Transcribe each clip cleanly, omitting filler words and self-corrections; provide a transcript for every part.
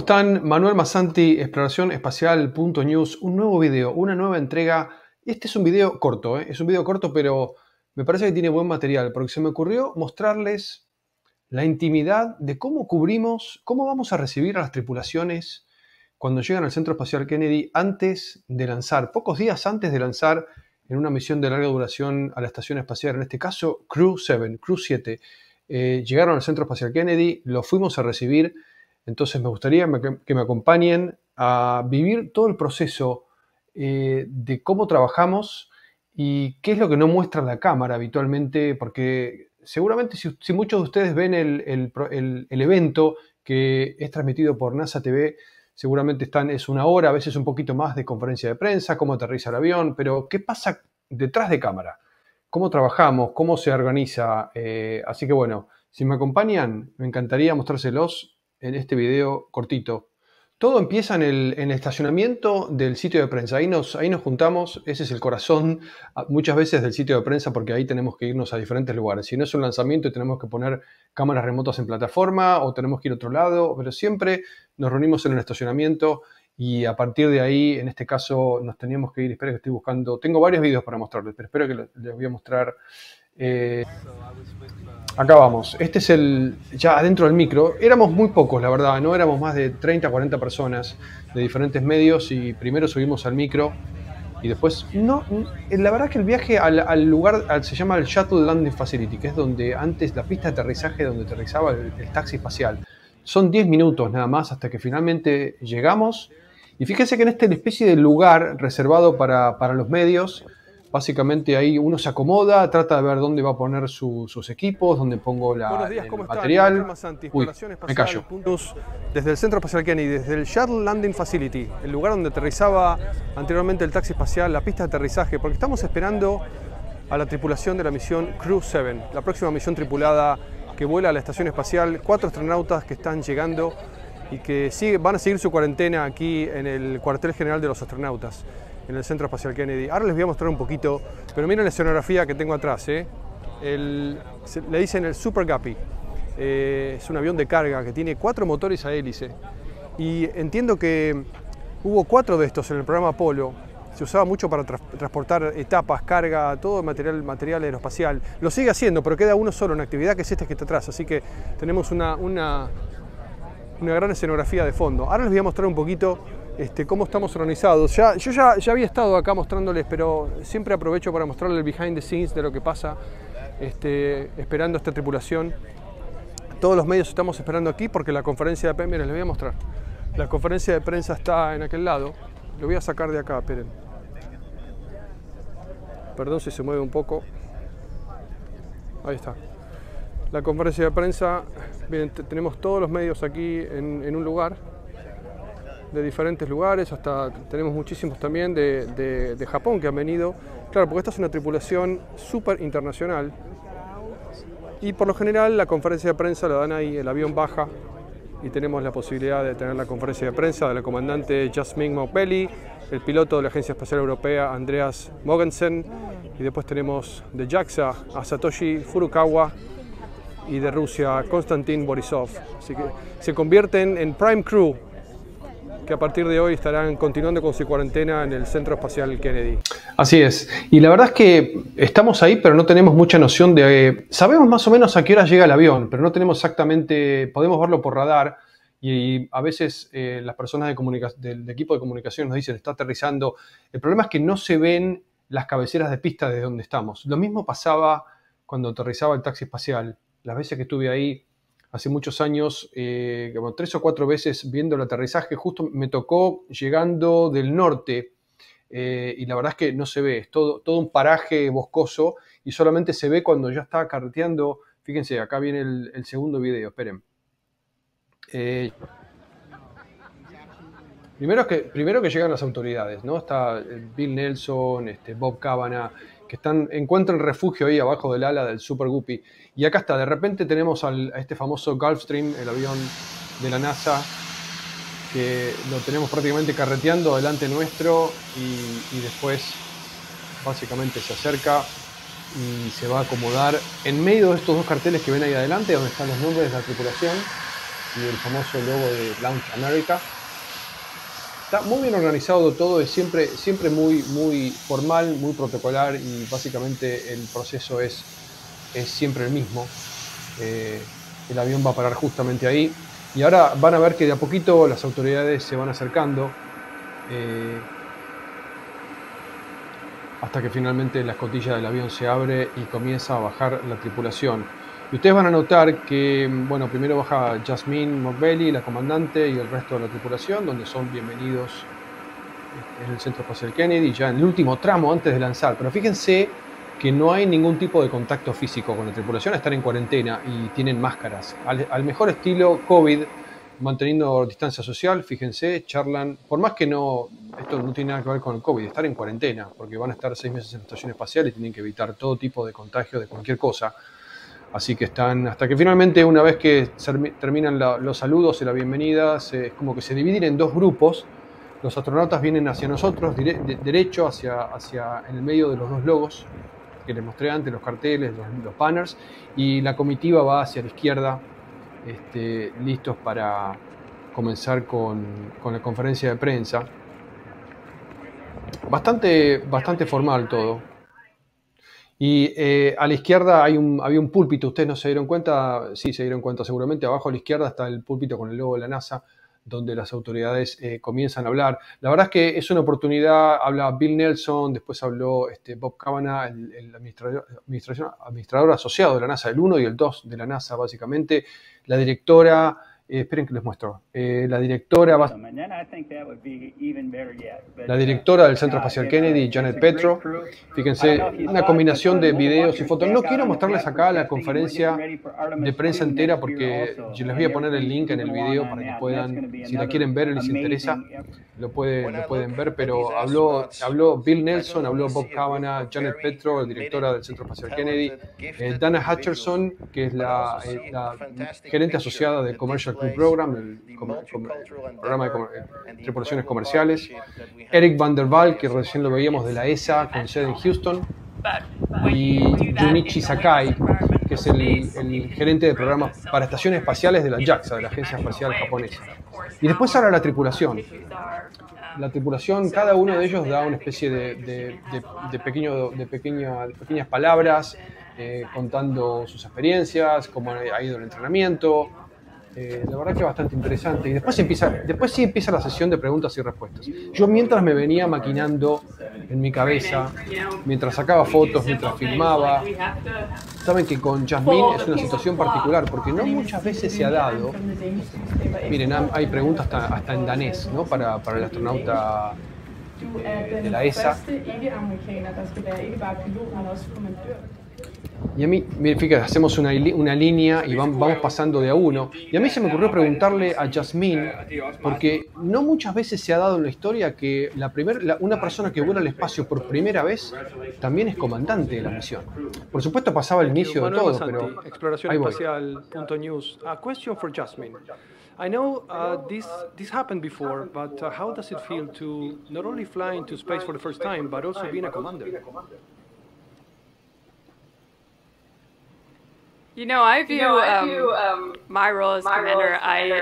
están? Manuel Massanti, exploracionespacial.news, un nuevo video, una nueva entrega. Este es un video corto, es un video corto, pero me parece que tiene buen material, porque se me ocurrió mostrarles la intimidad de cómo cubrimos, cómo vamos a recibir a las tripulaciones cuando llegan al Centro Espacial Kennedy antes de lanzar, pocos días antes de lanzar en una misión de larga duración a la Estación Espacial, en este caso Crew 7. Llegaron al Centro Espacial Kennedy, lo fuimos a recibir. Entonces me gustaría que me acompañen a vivir todo el proceso de cómo trabajamos y qué es lo que no muestra la cámara habitualmente, porque seguramente si muchos de ustedes ven el evento que es transmitido por NASA TV, seguramente es una hora, a veces un poquito más de conferencia de prensa, cómo aterriza el avión, pero ¿qué pasa detrás de cámara? ¿Cómo trabajamos? ¿Cómo se organiza? Así que bueno, si me acompañan, me encantaría mostrárselos en este video cortito. Todo empieza en el estacionamiento del sitio de prensa. Ahí nos juntamos, ese es el corazón muchas veces del sitio de prensa, porque ahí tenemos que irnos a diferentes lugares. Si no es un lanzamiento y tenemos que poner cámaras remotas en plataforma o tenemos que ir a otro lado, pero siempre nos reunimos en el estacionamiento y a partir de ahí, en este caso, nos teníamos que ir. Espero que estoy buscando. Tengo varios videos para mostrarles, pero espero que les voy a mostrar. Acá vamos, este es ya adentro del micro. Éramos muy pocos, la verdad, no éramos más de 30, 40 personas de diferentes medios y primero subimos al micro y después, la verdad que el viaje al lugar se llama el Shuttle Landing Facility, que es donde antes la pista de aterrizaje donde aterrizaba el taxi espacial. Son 10 minutos nada más hasta que finalmente llegamos y fíjense que en esta especie de lugar reservado para los medios, básicamente ahí uno se acomoda, trata de ver dónde va a poner sus equipos, dónde pongo el material. Uy, me callo. Desde el Centro Espacial Kennedy, desde el Shuttle Landing Facility, el lugar donde aterrizaba anteriormente el taxi espacial, la pista de aterrizaje, porque estamos esperando a la tripulación de la misión Crew 7, la próxima misión tripulada que vuela a la Estación Espacial, 4 astronautas que están llegando y que van a seguir su cuarentena aquí en el cuartel general de los astronautas, en el Centro Espacial Kennedy. Ahora les voy a mostrar un poquito, pero miren la escenografía que tengo atrás. Le dicen el Super Guppy. Es un avión de carga que tiene 4 motores a hélice. Y entiendo que hubo 4 de estos en el programa Apolo. Se usaba mucho para transportar etapas, carga, todo material aeroespacial. Lo sigue haciendo, pero queda uno solo, una actividad que es esta que está atrás. Así que tenemos una gran escenografía de fondo. Ahora les voy a mostrar un poquito cómo estamos organizados. Yo ya había estado acá mostrándoles, pero siempre aprovecho para mostrarles el behind the scenes de lo que pasa esperando a esta tripulación. Todos los medios estamos esperando aquí porque la conferencia de prensa, miren, les voy a mostrar. La conferencia de prensa está en aquel lado. Lo voy a sacar de acá, esperen. Perdón si se mueve un poco. Ahí está. La conferencia de prensa, miren, tenemos todos los medios aquí en un lugar, de diferentes lugares, hasta tenemos muchísimos también de Japón que han venido. Claro, porque esta es una tripulación súper internacional y por lo general la conferencia de prensa la dan ahí, el avión baja y tenemos la posibilidad de tener la conferencia de prensa de la comandante Jasmine Maupelli, el piloto de la Agencia Espacial Europea Andreas Mogensen y después tenemos de JAXA a Satoshi Furukawa y de Rusia Konstantin Borisov. Así que se convierten en Prime Crew, que a partir de hoy estarán continuando con su cuarentena en el Centro Espacial Kennedy. Así es. Y la verdad es que estamos ahí, pero no tenemos mucha noción de... sabemos más o menos a qué hora llega el avión, pero no tenemos exactamente... podemos verlo por radar y a veces las personas del equipo de comunicación nos dicen está aterrizando. El problema es que no se ven las cabeceras de pista desde donde estamos. Lo mismo pasaba cuando aterrizaba el taxi espacial. Las veces que estuve ahí hace muchos años, como 3 o 4 veces viendo el aterrizaje, justo me tocó llegando del norte y la verdad es que no se ve, es todo un paraje boscoso y solamente se ve cuando ya está carreteando. Fíjense, acá viene el segundo video, esperen. Primero que llegan las autoridades, ¿no? Está Bill Nelson, Bob Cavanagh, que encuentran refugio ahí abajo del ala del Super Guppy. Y acá está, de repente tenemos a este famoso Gulfstream, el avión de la NASA, que lo tenemos prácticamente carreteando delante nuestro y después básicamente se acerca y se va a acomodar en medio de estos 2 carteles que ven ahí adelante, donde están los nombres de la tripulación. y el famoso logo de Launch America. Está muy bien organizado todo, es siempre muy formal, muy protocolar, y básicamente el proceso es siempre el mismo. El avión va a parar justamente ahí, y ahora van a ver que de a poquito las autoridades se van acercando hasta que finalmente la escotilla del avión se abre y comienza a bajar la tripulación. Y ustedes van a notar que, bueno, primero baja Jasmine Mockbelly, la comandante, y el resto de la tripulación, donde son bienvenidos en el Centro Espacial Kennedy, ya en el último tramo antes de lanzar. Pero fíjense que no hay ningún tipo de contacto físico con la tripulación, están en cuarentena y tienen máscaras. Al mejor estilo COVID, manteniendo distancia social, fíjense, charlan, por más que esto no tiene nada que ver con el COVID, estar en cuarentena, porque van a estar 6 meses en la estación espacial y tienen que evitar todo tipo de contagio de cualquier cosa. Así que están, hasta que finalmente, una vez que terminan los saludos y la bienvenida, es como que se dividen en 2 grupos. Los astronautas vienen hacia nosotros, derecho, hacia en el medio de los 2 logos que les mostré antes, los carteles, los banners, y la comitiva va hacia la izquierda, listos para comenzar con la conferencia de prensa. Bastante formal todo. Y a la izquierda había un púlpito. ¿Ustedes no se dieron cuenta? Sí, se dieron cuenta seguramente. Abajo a la izquierda está el púlpito con el logo de la NASA, donde las autoridades comienzan a hablar. La verdad es que es una oportunidad. Habla Bill Nelson, después habló Bob Cavanagh, el administrador asociado de la NASA, el 1 y el 2 de la NASA, básicamente. La directora, esperen que les muestro. La directora del Centro Espacial Kennedy, Janet Petro. Fíjense, una combinación de videos y fotos. No quiero mostrarles acá la conferencia de prensa entera, porque yo les voy a poner el link en el video para que puedan, si la quieren ver y les interesa, lo pueden ver. Pero habló Bill Nelson, habló Bob Cavanagh, Janet Petro, directora del Centro Espacial Kennedy, Dana Hutcherson, que es la gerente asociada del Commercial Crew Program, el programa de tripulaciones comerciales, Eric Van der Waal, que recién lo veíamos, de la ESA, con sede en Houston, y Junichi Sakai, que es el gerente de programas para estaciones espaciales de la JAXA, de la Agencia Espacial Japonesa. Y después ahora la tripulación. La tripulación, cada uno de ellos da una especie de pequeñas palabras, contando sus experiencias, cómo ha ido el entrenamiento. La verdad que es bastante interesante. Y después sí empieza la sesión de preguntas y respuestas. Yo, mientras me venía maquinando en mi cabeza, mientras sacaba fotos, mientras filmaba, saben que con Jasmine es una situación particular, porque no muchas veces se ha dado. Miren, hay preguntas hasta en danés, ¿no? Para el astronauta de la ESA. Y a mí, fíjate, hacemos una línea y vamos pasando de a uno. Y a mí se me ocurrió preguntarle a Jasmine, porque no muchas veces se ha dado en la historia que una persona que vuela al espacio por primera vez también es comandante de la misión. Por supuesto pasaba el inicio de todo, pero exploracionespacial.news. A question for Jasmine. I know this happened before, but how does it feel to not only fly into space for the first time, but also being a commander? You know, I view my role as commander.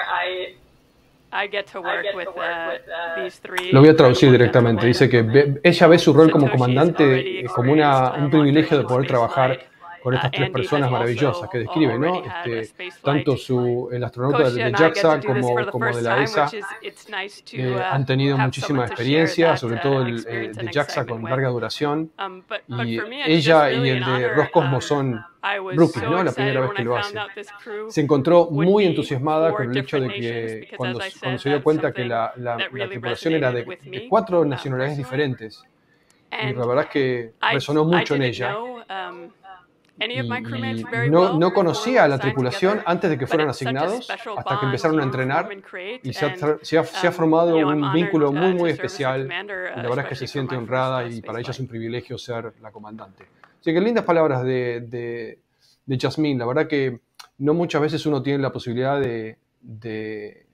I get to work with these 3. Lo voy a traducir directamente. Dice que ella ve su rol como comandante como un privilegio de poder trabajar con estas 3 personas maravillosas que describe, ¿no? Tanto el astronauta de JAXA como de la ESA han tenido muchísima experiencia, sobre todo el de JAXA con larga duración, y ella y el de Roscosmos son rookies, ¿no? La primera vez que lo hace. Se encontró muy entusiasmada con el hecho de que cuando se dio cuenta que la tripulación era de 4 nacionalidades diferentes, y la verdad es que resonó mucho en ella. Y no conocía a la tripulación antes de que fueran asignados, hasta que empezaron a entrenar, y se ha formado un vínculo muy especial, y la verdad es que se siente honrada, y para ella es un privilegio ser la comandante. Así que lindas palabras de Jasmine. La verdad que no muchas veces uno tiene la posibilidad de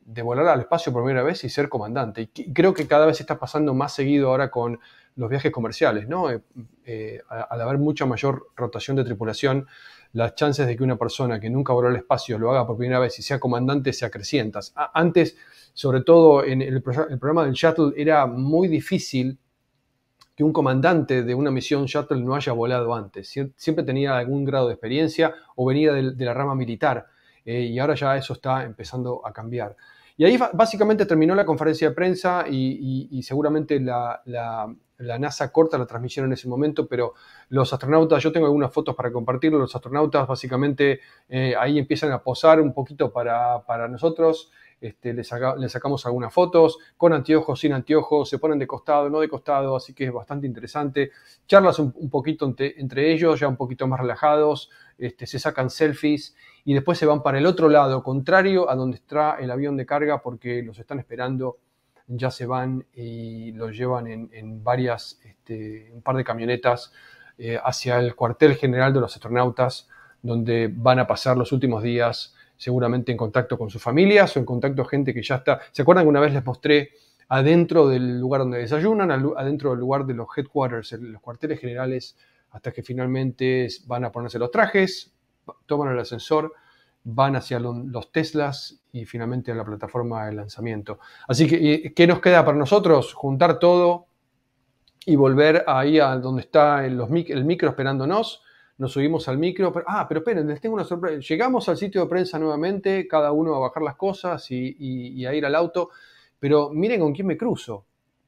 de volar al espacio por primera vez y ser comandante. Y creo que cada vez está pasando más seguido ahora con los viajes comerciales, ¿no? Al haber mucha mayor rotación de tripulación, las chances de que una persona que nunca voló al espacio lo haga por primera vez y sea comandante se acrecientan. Antes, sobre todo en el programa del Shuttle, era muy difícil que un comandante de una misión Shuttle no haya volado antes. Siempre tenía algún grado de experiencia o venía de la rama militar. Y ahora ya eso está empezando a cambiar. Y ahí básicamente terminó la conferencia de prensa y seguramente la NASA corta la transmisión en ese momento, pero los astronautas, yo tengo algunas fotos para compartirlo, los astronautas básicamente ahí empiezan a posar un poquito para nosotros, les sacamos algunas fotos, con anteojos, sin anteojos, se ponen de costado, no de costado, así que es bastante interesante. Charlas un poquito entre ellos, ya un poquito más relajados, se sacan selfies y después se van para el otro lado, contrario a donde está el avión de carga, porque los están esperando. Ya se van y los llevan en varias, un par de camionetas hacia el cuartel general de los astronautas, donde van a pasar los últimos días seguramente en contacto con sus familias o en contacto con gente que ya está. ¿Se acuerdan que una vez les mostré adentro del lugar donde desayunan, adentro del lugar de los headquarters, los cuarteles generales, hasta que finalmente van a ponerse los trajes, toman el ascensor, van hacia los Teslas y finalmente a la plataforma de lanzamiento. Así que, ¿qué nos queda para nosotros? Juntar todo y volver ahí a donde está el micro esperándonos. Nos subimos al micro. Pero esperen, les tengo una sorpresa. Llegamos al sitio de prensa nuevamente, cada uno a bajar las cosas y a ir al auto. Pero miren con quién me cruzo.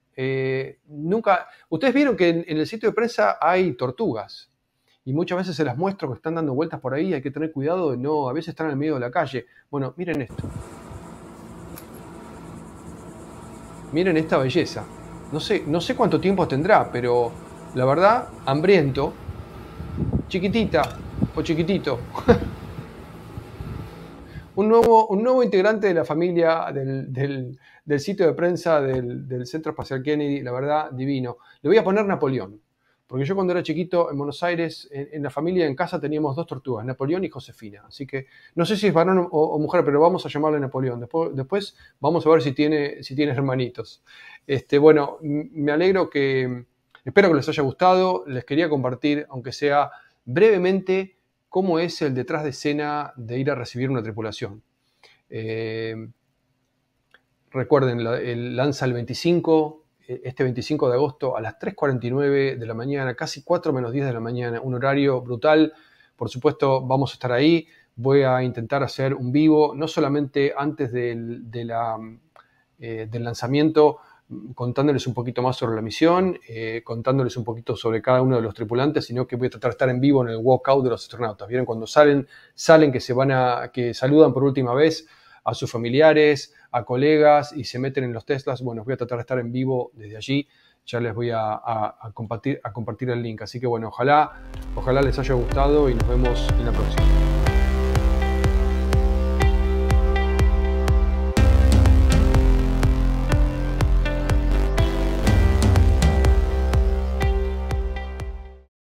Ustedes vieron que en el sitio de prensa hay tortugas. Y muchas veces se las muestro que están dando vueltas por ahí, hay que tener cuidado de no, a veces están en el medio de la calle. Bueno, miren esto. Miren esta belleza. No sé cuánto tiempo tendrá, pero la verdad, hambriento, chiquitita o chiquitito. un nuevo integrante de la familia del sitio de prensa del Centro Espacial Kennedy, la verdad, divino. Le voy a poner Napoleón. Porque yo cuando era chiquito en Buenos Aires, en la familia, en casa, teníamos dos tortugas, Napoleón y Josefina. Así que no sé si es varón o mujer, pero vamos a llamarle Napoleón. Después vamos a ver si tiene hermanitos. Bueno, me alegro espero que les haya gustado. Les quería compartir, aunque sea brevemente, cómo es el detrás de escena de ir a recibir una tripulación. Recuerden, lanza el 25... Este 25 de agosto a las 3:49 de la mañana, casi 4 menos 10 de la mañana, un horario brutal. Por supuesto, vamos a estar ahí. Voy a intentar hacer un vivo, no solamente antes del lanzamiento, contándoles un poquito más sobre la misión, contándoles un poquito sobre cada uno de los tripulantes, sino que voy a tratar de estar en vivo en el walkout de los astronautas. ¿Vieron? Cuando salen que saludan por última vez a sus familiares, a colegas y se meten en los Teslas. Bueno, voy a tratar de estar en vivo desde allí. Ya les voy a compartir el link. Así que bueno, ojalá les haya gustado y nos vemos en la próxima.